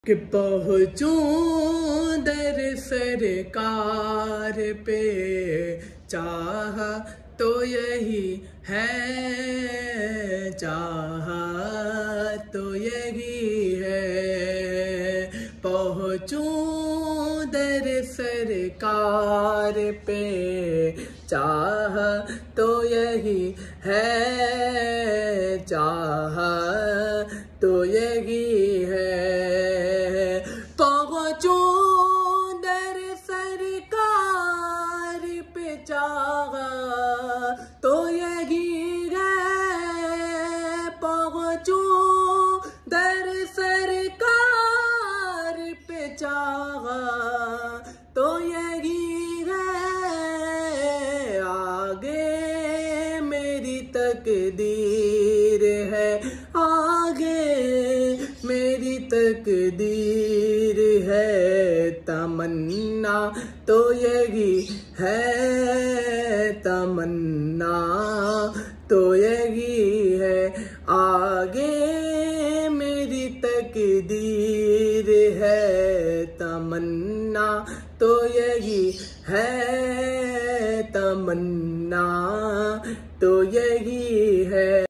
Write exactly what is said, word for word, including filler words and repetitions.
कि पहुँचूं दर सरकार पे, चाहा तो यही है, चाहा तो यही है। पहुँचूं दर सरकार पे, चाहा तो यही है, चाहा तो यही है। पहुँचूं दर सरकार पे, चाहा तो यही है। पहुँचूं दर सरकार पे, चाहा तो यही है। आगे मेरी तकदीर है, आगे मेरी तकदीर है। तमन्ना तो यही है, तमन्ना तो यही है। आगे मेरी तकदीर है, तमन्ना तो यही है, तमन्ना तो यही है।